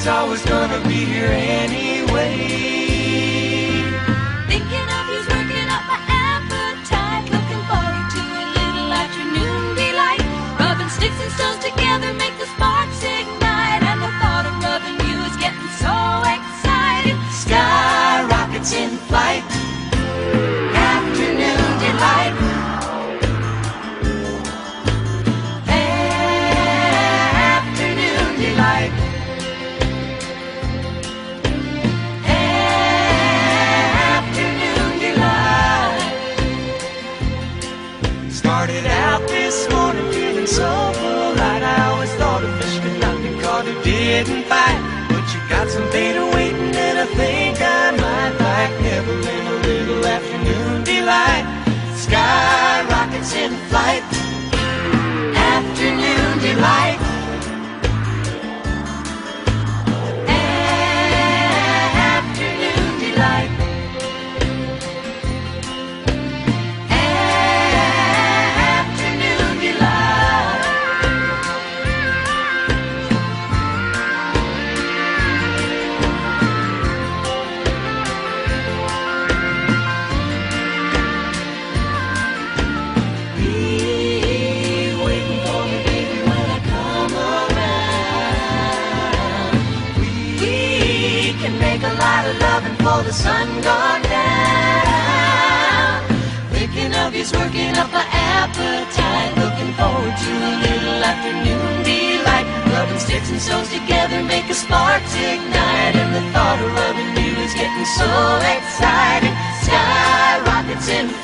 he's always gonna be here anyway. Thinking of you's working up my appetite. Looking forward to a little afternoon delight. Rubbing sticks and stones together make the sparks ignite. And the thought of rubbing you is getting so exciting. Sky rockets in flight, afternoon delight. Afternoon delight. Afternoon delight. Started out this morning feeling so polite. I always thought a fish could not be caught who didn't fight. But you got some beta waiting that I think I might like. Nibbling a little afternoon delight. Sky rockets in flight. Afternoon delight. Afternoon delight. Afternoon delight. Be waiting for me, baby, when I come around. We can make a lot of loving before the sun gone down. Thinking of you's working up my appetite. Looking forward to a little afternoon delight. Rubbing sticks and stones together make a sparks ignite. And the thought of rubbing you is getting so exciting. Sky rockets in